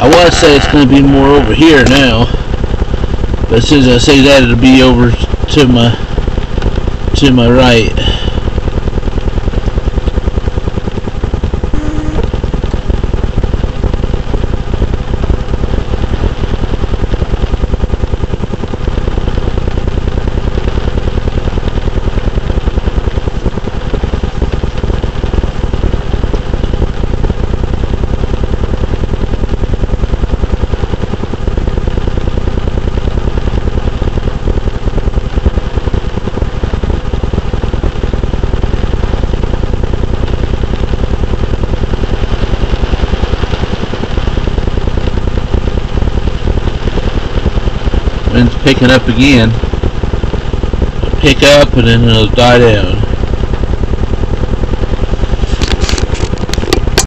I want to say it's going to be more over here now, but as soon as I say that, it'll be over to my right. Wind's picking up again. It'll pick up and then it'll die down.